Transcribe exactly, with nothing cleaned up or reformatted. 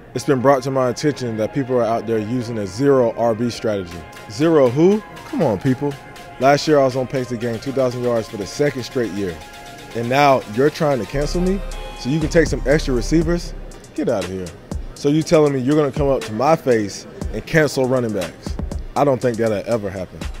It's been brought to my attention that people are out there using a zero R B strategy. Zero who? Come on, people. Last year I was on pace to gain two thousand yards for the second straight year. And now you're trying to cancel me so you can take some extra receivers? Get out of here. So you telling me you're gonna come up to my face and cancel running backs? I don't think that'll ever happen.